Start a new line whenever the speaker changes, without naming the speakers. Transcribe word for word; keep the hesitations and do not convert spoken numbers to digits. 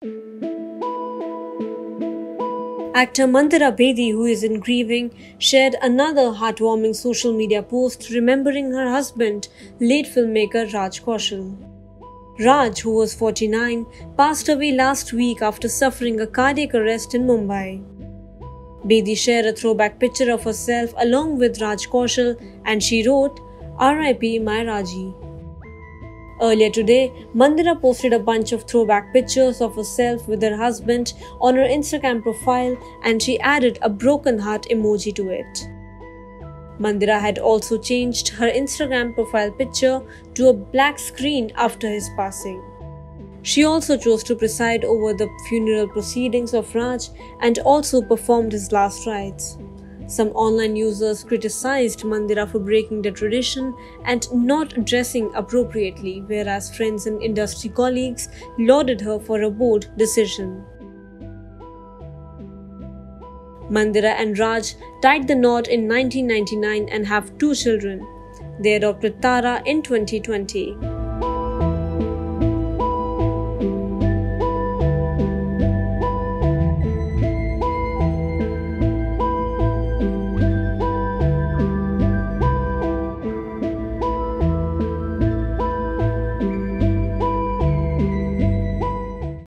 Actor Mandira Bedi, who is in grieving, shared another heartwarming social media post remembering her husband, late filmmaker Raj Kaushal. Raj, who was forty-nine, passed away last week after suffering a cardiac arrest in Mumbai. Bedi shared a throwback picture of herself along with Raj Kaushal and she wrote, R I P my Raji. Earlier today, Mandira posted a bunch of throwback pictures of herself with her husband on her Instagram profile and she added a broken heart emoji to it. Mandira had also changed her Instagram profile picture to a black screen after his passing. She also chose to preside over the funeral proceedings of Raj and also performed his last rites. Some online users criticized Mandira for breaking the tradition and not dressing appropriately, whereas friends and industry colleagues lauded her for a bold decision. Mandira and Raj tied the knot in nineteen ninety-nine and have two children. They adopted Tara in twenty twenty.